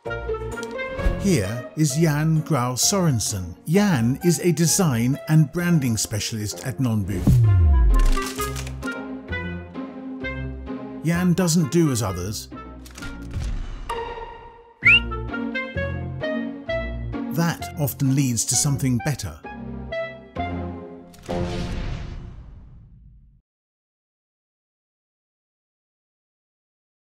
Here is Graus Sørensen. Jan is a design and branding specialist at Nonbye. Jan doesn't do as others. That often leads to something better.